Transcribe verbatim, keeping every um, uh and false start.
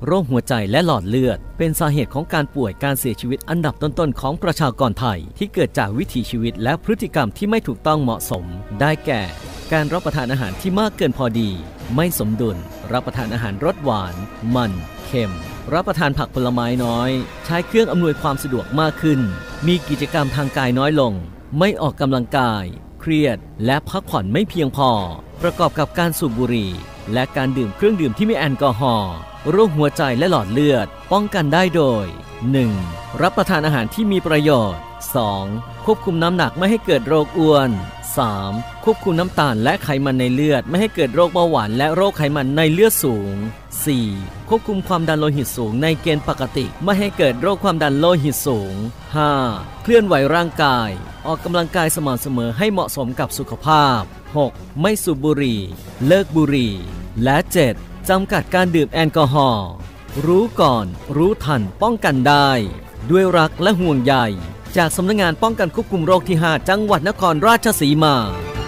โรคหัวใจและหลอดเลือดเป็นสาเหตุของการป่วยการเสียชีวิตอันดับต้นๆของประชากรไทยที่เกิดจากวิถีชีวิตและพฤติกรรมที่ไม่ถูกต้องเหมาะสมได้แก่การรับประทานอาหารที่มากเกินพอดีไม่สมดุลรับประทานอาหารรสหวานมันเค็มรับประทานผักผลไม้น้อยใช้เครื่องอำนวยความสะดวกมากขึ้นมีกิจกรรมทางกายน้อยลงไม่ออกกำลังกายเครียดและพักผ่อนไม่เพียงพอประกอบกับการสูบบุหรี่และการดื่มเครื่องดื่มที่มีแอลกอฮอล์โรคหัวใจและหลอดเลือดป้องกันได้โดย หนึ่ง. รับประทานอาหารที่มีประโยชน์ สอง. ควบคุมน้ำหนักไม่ให้เกิดโรคอ้วน สาม. ควบคุมน้ำตาลและไขมันในเลือดไม่ให้เกิดโรคเบาหวานและโรคไขมันในเลือดสูง สี่. ควบคุมความดันโลหิตสูงในเกณฑ์ปกติไม่ให้เกิดโรคความดันโลหิตสูง ห้า. เคลื่อนไหวร่างกายออกกำลังกายสม่ำเสมอให้เหมาะสมกับสุขภาพ หก. ไม่สูบบุหรี่เลิกบุหรี่และ เจ็ด. จำกัดการดื่มแอลกอฮอล์รู้ก่อนรู้ทันป้องกันได้ด้วยรักและห่วงใยจากสำนักงานป้องกันควบคุมโรคที่ห้าจังหวัดนครราชสีมา